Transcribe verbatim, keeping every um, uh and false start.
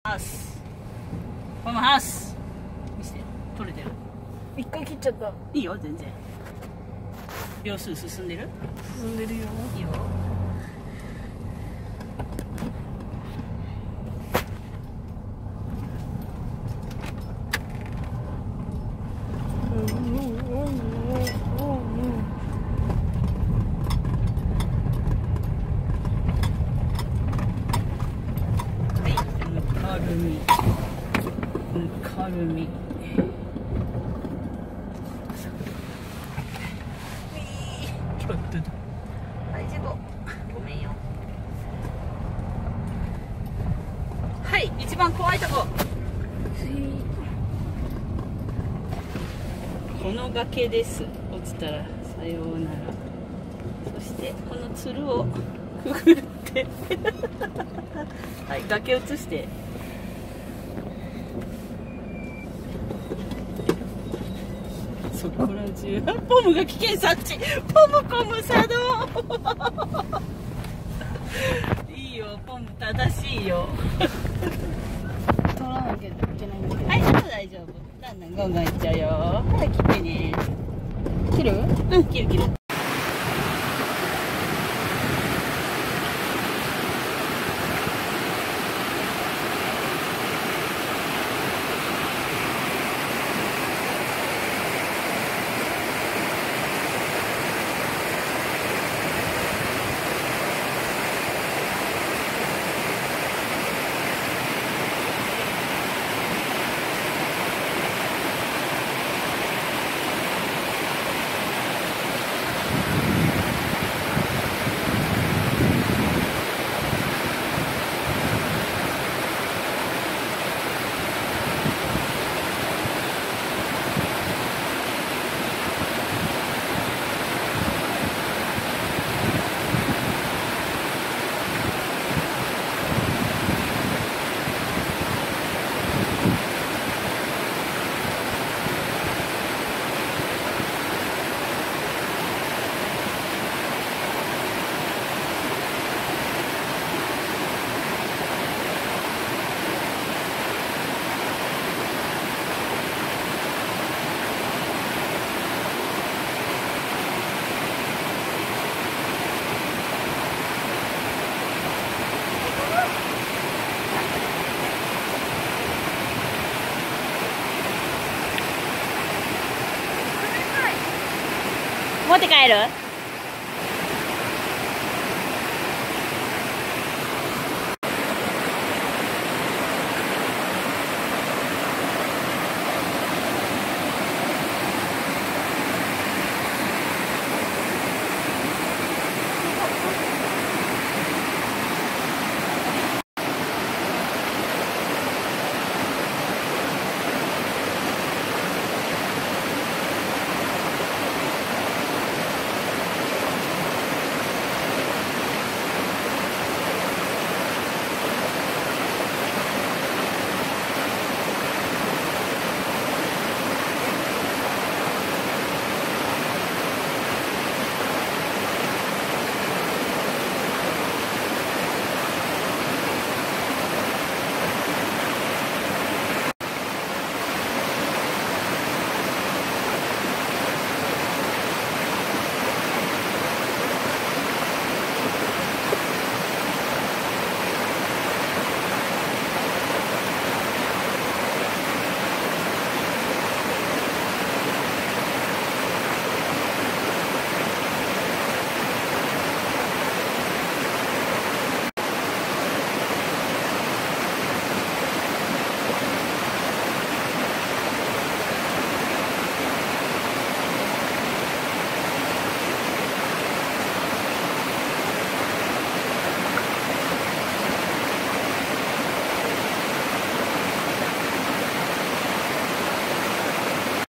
ハウス。このハウス。見せて。取れてる？ 一回切っちゃった。 いいよ、全然。秒数進んでる？ 進んでるよ。 いいよ。ぬかるみ、ぬかるみ。ちょっと大丈夫、ごめんよ。はい、一番怖いとこ。この崖です。落ちたらさようなら。そしてこのつるをくぐってはい、崖移して。そこら中ポムが危険察知。ポムコム作動いいよ、ポム正しいよ取らなきゃいけないんだけど。 はい、あと大丈夫。だんだんゴンゴンいっちゃうよ。はい、切ってね。 切る？ うん、切る切る。持って帰る？